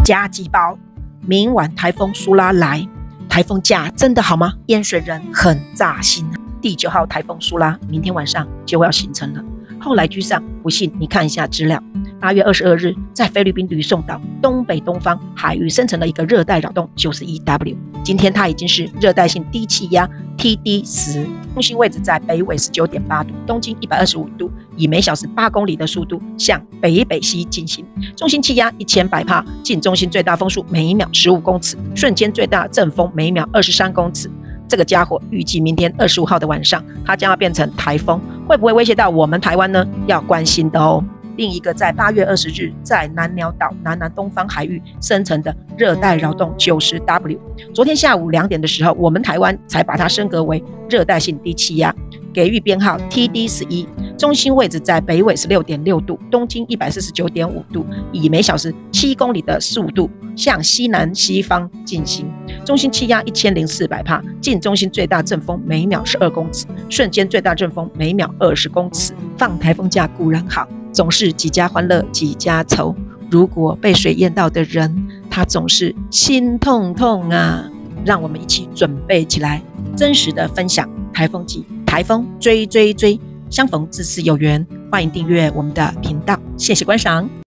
加急报，明晚台风苏拉来，台风假真的好吗？淹水人很扎心啊！第9号台风苏拉明天晚上就要形成了，后来居上，不信你看一下资料。8月22日，在菲律宾吕宋岛东北东方海域生成了一个热带扰动 91W， 今天它已经是热带性低气压 TD10， 中心位置在北纬19.8度，东经125度，以每小时8公里的速度向北北西进行。中心气压1100帕，近中心最大风速每秒15公尺，瞬间最大阵风每秒23公尺。这个家伙预计明天25号的晚上，它将要变成台风，会不会威胁到我们台湾呢？要关心的哦。另一个在8月20日在南鸟岛南南东方海域生成的热带扰动 90W， 昨天下午2点的时候，我们台湾才把它升格为热带性低气压，给予编号 TD11， 中心位置在北纬16.6度，东经149.5度，以每小时7公里的速度向西南西方进行。中心气压1400帕，近中心最大阵风每秒12公尺，瞬间最大阵风每秒20公尺。放台风假固然好，总是几家欢乐几家愁。如果被水淹到的人，他总是心痛痛啊！让我们一起准备起来，真实的分享台风季，台风追追追，相逢自是有缘。欢迎订阅我们的频道，谢谢观赏。